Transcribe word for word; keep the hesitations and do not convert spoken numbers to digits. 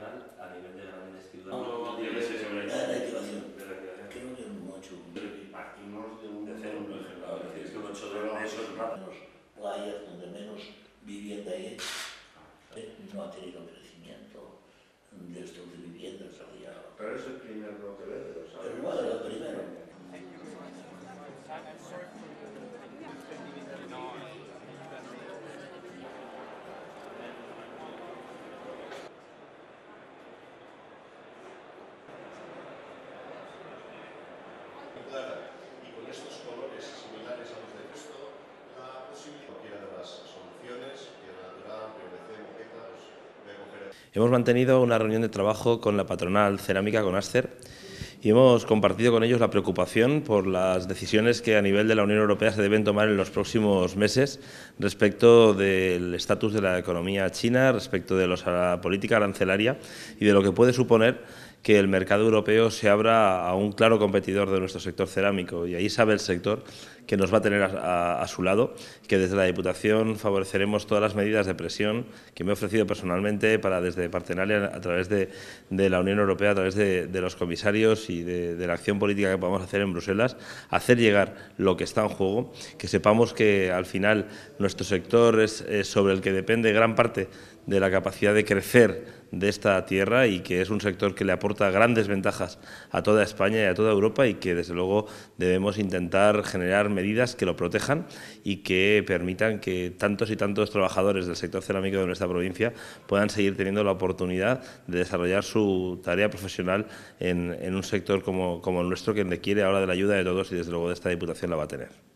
nacional a nivel de grandes ciudades. No, De la reactivación. de reactivación. Creo que no ha hecho un... Partimos de un de cero, de cero. Claro, es que un ocho de eso es rápido. menos playas, donde menos vivienda hay, no ha tenido crecimiento de estos de viviendas desarrolladas. Pero es el primer bloque verde, ¿sabes? Pero no era el primero. Clara, y con estos colores similares a los de Cristo, la posibilidad cualquiera de las soluciones, piedra natural, P V C, moqueta, pues voy a coger. Hemos mantenido una reunión de trabajo con la patronal cerámica, con Aster, y hemos compartido con ellos la preocupación por las decisiones que a nivel de la Unión Europea se deben tomar en los próximos meses respecto del estatus de la economía china, respecto de los, la política arancelaria y de lo que puede suponer que el mercado europeo se abra a un claro competidor de nuestro sector cerámico, y ahí sabe el sector que nos va a tener a, a, a su lado, que desde la Diputación favoreceremos todas las medidas de presión que me he ofrecido personalmente para desde Partenalia, a través de, de la Unión Europea, a través de, de los comisarios y de, de la acción política que podamos hacer en Bruselas, hacer llegar lo que está en juego, que sepamos que al final nuestro sector es, es sobre el que depende gran parte de la capacidad de crecer de esta tierra, y que es un sector que le aporta grandes ventajas a toda España y a toda Europa, y que desde luego debemos intentar generar medidas que lo protejan y que permitan que tantos y tantos trabajadores del sector cerámico de nuestra provincia puedan seguir teniendo la oportunidad de desarrollar su tarea profesional en, en un sector como, como el nuestro, que requiere ahora de la ayuda de todos, y desde luego de esta Diputación la va a tener.